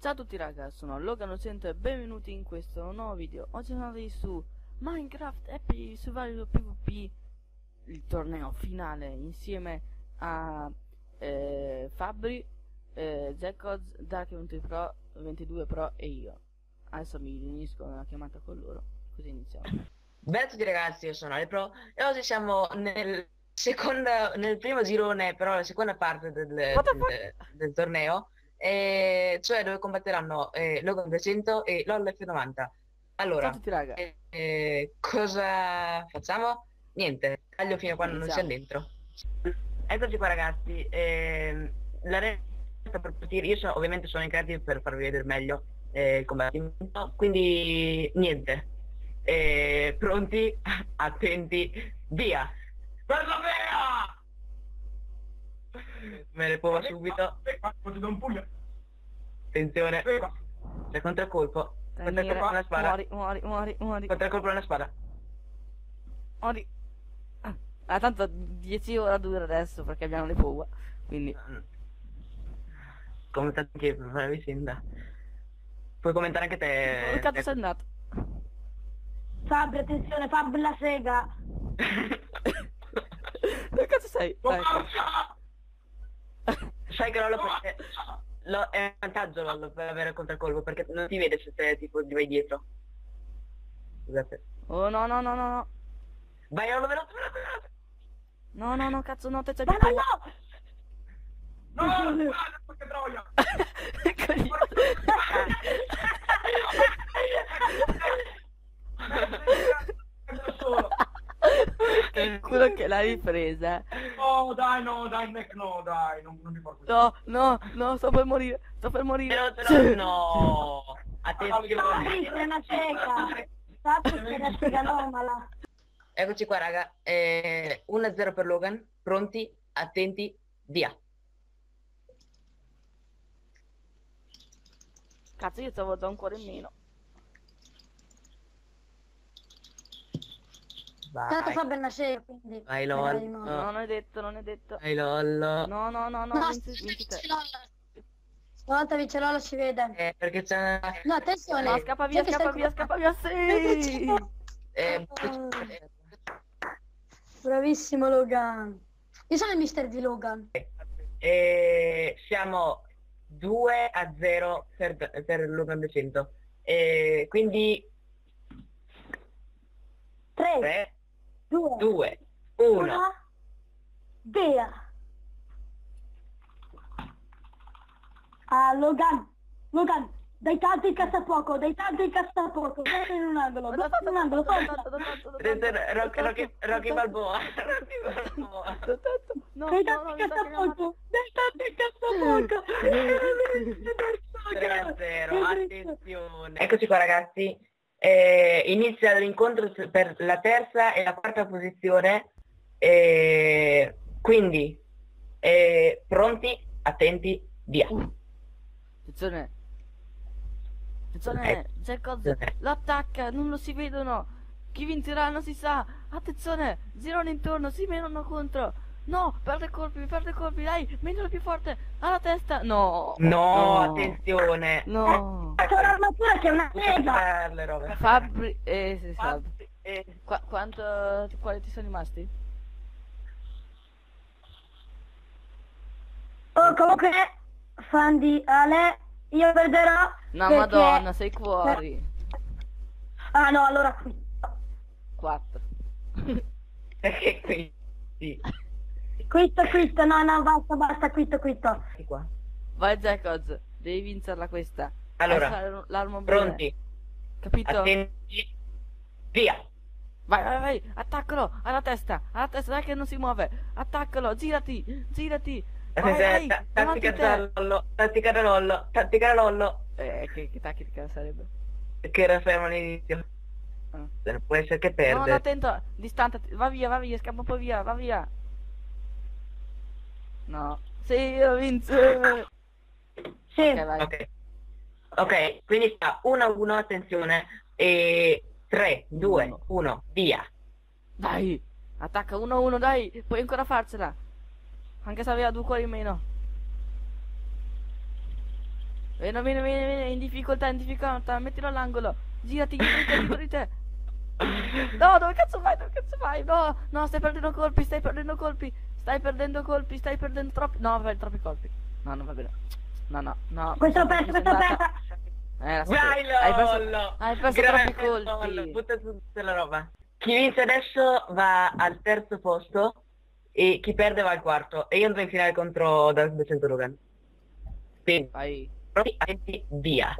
Ciao a tutti ragazzi, sono Logan100 e benvenuti in questo nuovo video. Oggi siamo andati su Minecraft Epic Survival PvP, il torneo finale, insieme a Fabri, Jackoz, Dark22 Pro, 22 Pro e io. Adesso mi unisco una chiamata con loro, così iniziamo. Bene a tutti ragazzi, io sono Alepro e oggi siamo nel primo girone, però la seconda parte del torneo, cioè dove combatteranno Logan200 e LoLF90. Ciao Allora, a tutti raga. cosa facciamo? Niente, taglio fino a quando non sia dentro. Eccoci qua ragazzi, la resta per partire, ovviamente sono in creative per farvi vedere meglio il combattimento, quindi niente. Pronti, attenti, via! Guarda via! Me ne provo subito. Attenzione, c'è contraccolpo. Contraccolpo con la spada. Muori. Contraccolpo con la spada. Muori. Tanto 10 ore dura adesso perché abbiamo le paura, quindi... Commentate anche per fare la vicenda. Puoi commentare anche te. Dove cazzo sei andato? Fabri, attenzione, Fabri la sega. Dove cazzo sei? Dai. Sai che Lollo è un vantaggio Lollo per avere il contraccolpo, perché non ti vede se te tipo ti vai dietro. Scusate. Oh no. Vai Lollo, veloce. No, cazzo no, te c'hai No, più paura. no! Che troia! Quello che l'ha ripresa. Oh dai, Mac, no, dai, non mi porto. No, sto per morire. No! Fabri, Attenzione! sei una sega. Fabri, sei una sega anomala. Eccoci qua raga, 1-0 per Logan, pronti, attenti, via! Cazzo, io stavo già un cuore in meno. Tanto Vai, Fabri è una sega, quindi... vai LOL, No, non è detto. vai LOL. No, vinci te. Stavolta vince Lola, si vede. Perché c'è... No, attenzione. No, scappa via, sì! Bravissimo Logan. Io sono il mister di Logan. Siamo 2-0 per Logan200. Quindi 3, 2, 2, 1. via. Logan, dai tanto il cassafuoco, Metti in un angolo, forza. Rocky Balboa. No, Dai tanto il cassafuoco. 3-0, attenzione. Eccoci qua ragazzi, inizia l'incontro per la terza e la quarta posizione, quindi pronti, attenti, via. Attenzione, Jackoz lo attacca, non lo si vedono. Chi vincerà non si sa. Attenzione, girano intorno, si menano contro. No, perde colpi, dai, menalo più forte, alla testa. No, Attenzione. No. C'è un'armatura che è una sega. Le robe. Fabri, si sa. Quali ti sono rimasti? Oh, comunque, fan di Ale, io perderò. No, perché... madonna, sei fuori. Ah no, allora qui. 4. Perché qui? Sì. Questo, no, basta, questo. Di qua. Vai Jackoz, devi vincerla questa. Allora, l'arma pronti, capito? attenti, via. Vai, attaccalo, alla testa, dai che non si muove. Attaccalo, girati. Vai, Tattica da Lollo. Che tattica sarebbe? Che era fermo all'inizio. Non può essere che perde. No, attento, distante, va via, scappa un po' via, va via. No, sì, ho vinto. Sì. Ok, vai. Ok, quindi sta 1-1, attenzione, e 3, 2, 1, via. Dai, attacca 1-1, dai, puoi ancora farcela. Anche se aveva 2 cuori in meno. Vieni, in difficoltà, mettilo all'angolo. Girati dietro di te. No, dove cazzo vai? No, stai perdendo colpi. Stai perdendo troppi. No, fai troppi colpi. No, non va bene. No. Questo l'ho perso. Vai, Lollo! Hai perso troppi colpi. Butta tutta la roba. Chi vince adesso va al terzo posto e chi perde va al quarto. E io andrò in finale contro Dark 200 Logan. Quindi, Vai. attenti, via.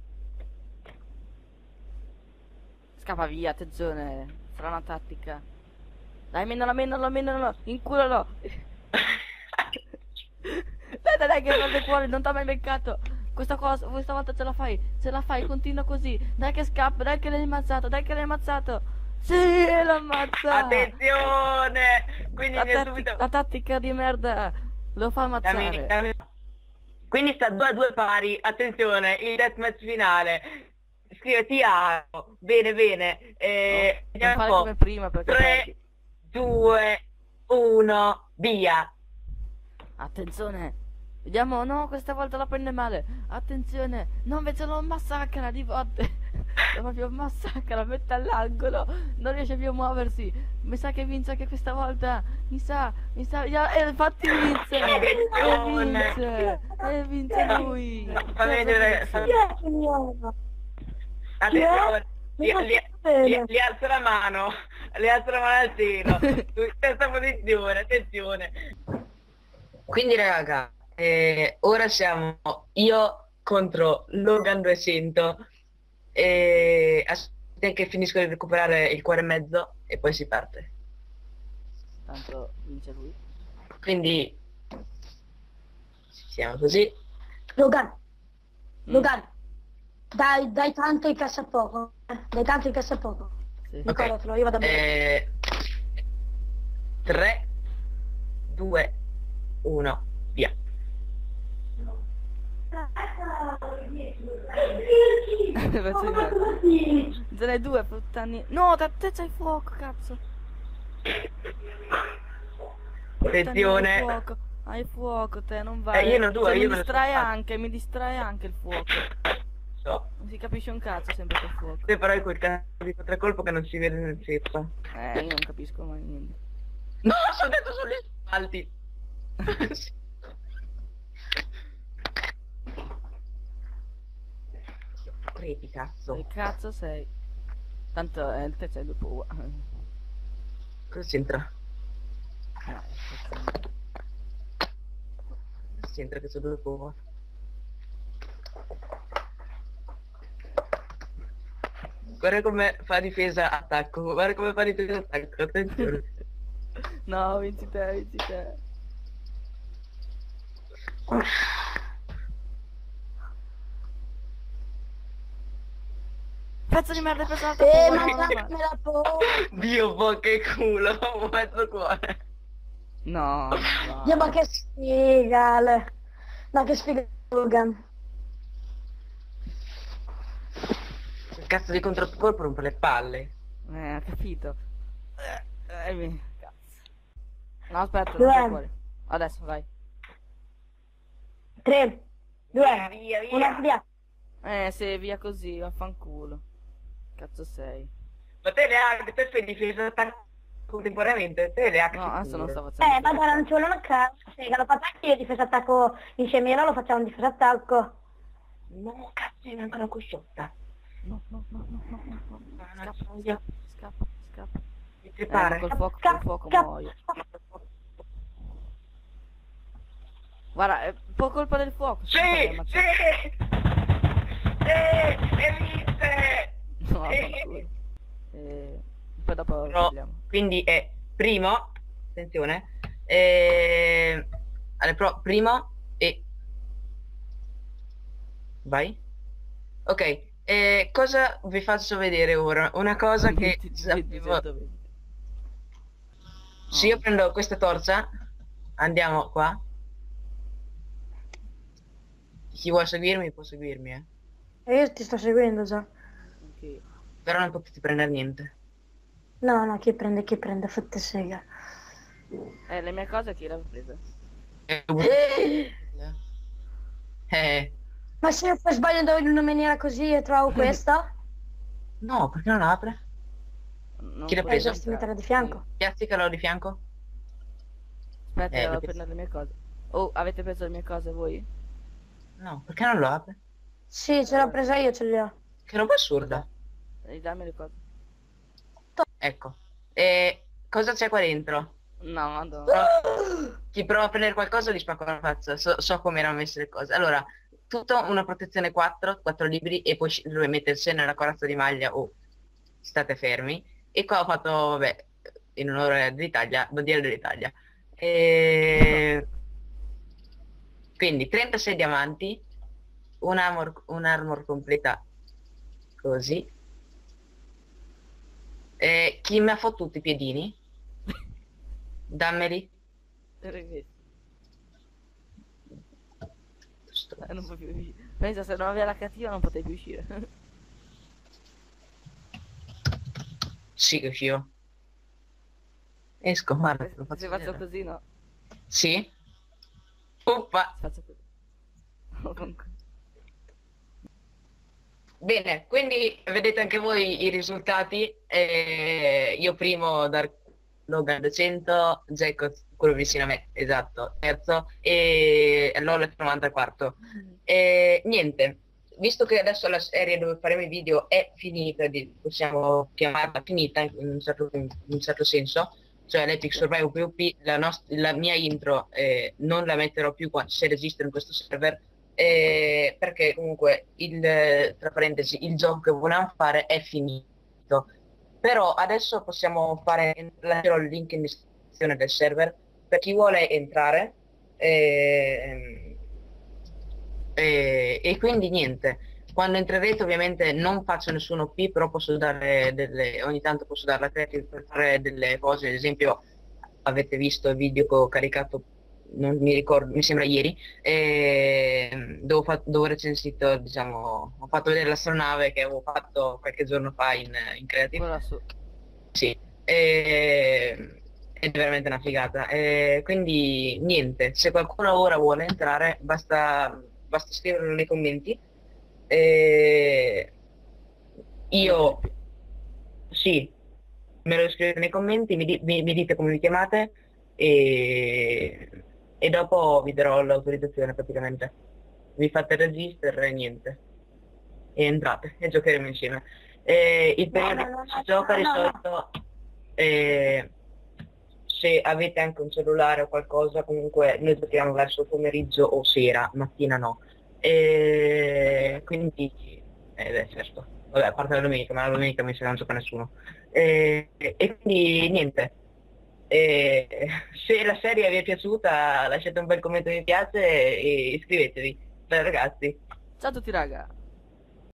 Scappa via, attenzione. Sarà una tattica. Dai, menalo. Inculalo. Dai, che guarda fuori, non t'ha mai beccato. Questa volta ce la fai, continua così. Dai che scappa, dai che l'hai ammazzato. Sì, l'ho ammazzato. Attenzione! Quindi La tattica di merda. Lo fa ammazzare. Dammi. Quindi sta 2-2 pari. Attenzione, il deathmatch finale. Scriviti A. Bene. Non Vediamo fare un po'. come prima perché 3, perdi. 2, 1, via. Attenzione. Vediamo, no, questa volta la prende male. Attenzione. No, invece lo massacra di volte. Lo proprio massacra, lo mette all'angolo. Non riesce più a muoversi. Mi sa che vince anche questa volta. Mi sa. Infatti vince. E vince lui. Fammi vedere. Attenzione. Gli alzo la mano al cielo. Terza posizione, attenzione. Quindi raga, ora siamo io contro Logan 200 e aspetta che finisco di recuperare il cuore e mezzo e poi si parte. Tanto vince lui. Quindi siamo così. Logan, dai tanto il cassapoco. Sì. Ricordatelo, io vado a bere. 3, 2, 1, via. Pezzo di merda. Ce n'hai due, puttani. No, te c'hai fuoco, cazzo. Attenzione. Hai fuoco te, non vai. Io ne ho due, Cioè, io mi me ne distrae sono anche, mi distrae anche il fuoco. So. Non si capisce un cazzo sempre col fuoco. Sì, però è quel cazzo di contraccolpo che non si vede nel ceppa. Io non capisco mai niente. No, sono dentro sugli spalti. Crepi, cazzo. Che cazzo sei? Tanto te sei dopo. Cosa c'entra? Cosa c'entra che sono dopo? Guarda come fa difesa attacco, attenzione. No, vinci te. Pezzo di merda, pesato. Ma la po'. Dio, che culo, un mezzo cuore. No. Dio, ma che sfiga, ma che sfiga Logan. Il cazzo di controcolpo rompe le palle. Ho capito. Cazzo. No, aspetta, non Due. fai fuori. Adesso, vai. 3, 2, Via. 1, via. Se via così, vaffanculo. Cazzo sei? Ma te le hai, te fai difesa e attacco contemporaneamente, te le hai. No, adesso non sto facendo. Ma guarda, non ci vuole una cazzo. L'ho fatto anche io difesa attacco insieme, io lo facciamo in difesa attacco. No, cazzo, è ancora cusciotta. No. Scappa. Mi prepara. Col fuoco muoio. Guarda, è un po' colpa del fuoco. Sì! E viste! No, vaffanculo. Poi dopo No, parliamo. quindi è primo, attenzione, primo e... Vai. Ok, cosa vi faccio vedere ora? Una cosa che... Se io prendo questa torcia, andiamo qua. Chi vuole seguirmi può seguirmi, Io ti sto seguendo già. Ok. Però non potete prendere niente. No, chi prende, fatte sega. Le mie cose chi l'ha presa? Ma se io poi sbaglio in una maniera così e trovo questa, No, perché non apre? Non Chi l'ha puoi preso? dovresti entrare. metterla di fianco. Piazzicalo di fianco. Aspetta, devo perché- prendere le mie cose. Oh, avete preso le mie cose voi? No, perché non lo apre? Sì, ce l'ho presa io, ce l'ho. Che roba assurda. Ridammi le cose. Ecco. E cosa c'è qua dentro? No, madonna. Chi prova a prendere qualcosa gli spacco la faccia. So come erano messe le cose. Allora, tutto una protezione 4 libri e poi dove mettersi nella corazza di maglia o state fermi. E qua ho fatto, vabbè, in onore dell'Italia, bandiera dell'Italia. E... Quindi 36 diamanti, un armor completa così. Chi mi ha fottuto i piedini? Dammeli. Rivedi. Non puoi più uscire. Pensa, se non aveva la cattiva non potevi più uscire. Sì che uscivo. Esco, guarda, te lo Se faccio faccio vedere. così, no. Sì. Oppa. Se faccio così. Comunque. Bene, quindi vedete anche voi i risultati. Io primo, Logan 200, Jacob quello vicino a me, esatto, terzo, e Lola 94. Niente, visto che adesso la serie dove faremo i video è finita, possiamo chiamarla finita in un certo senso, cioè l'Epic Survival PvP, la mia intro non la metterò più se registro in questo server, perché comunque tra parentesi il gioco che volevamo fare è finito. Però adesso possiamo lascerò il link in descrizione del server per chi vuole entrare, e quindi niente, quando entrerete ovviamente non faccio nessun OP, però posso dare ogni tanto posso dare la creative per fare delle cose. Ad esempio avete visto il video che ho caricato, non mi ricordo, mi sembra ieri, dove ho recensito, diciamo, ho fatto vedere l'astronave che avevo fatto qualche giorno fa in creative. Quella su. Sì, è veramente una figata. Quindi niente, se qualcuno ora vuole entrare, basta scriverlo nei commenti. Io sì, me lo scrivete nei commenti, mi dite come vi chiamate e dopo vi darò l'autorizzazione praticamente. Vi fate register e niente. E entrate e giocheremo insieme. Il periodo che si gioca di solito, se avete anche un cellulare o qualcosa, comunque noi giochiamo verso il pomeriggio o sera, mattina no. Quindi, beh, certo, vabbè, a parte la domenica, ma la domenica mi sa che non gioca nessuno. E quindi niente. Se la serie vi è piaciuta lasciate un bel commento mi piace e iscrivetevi. Beh ragazzi. Ciao a tutti raga.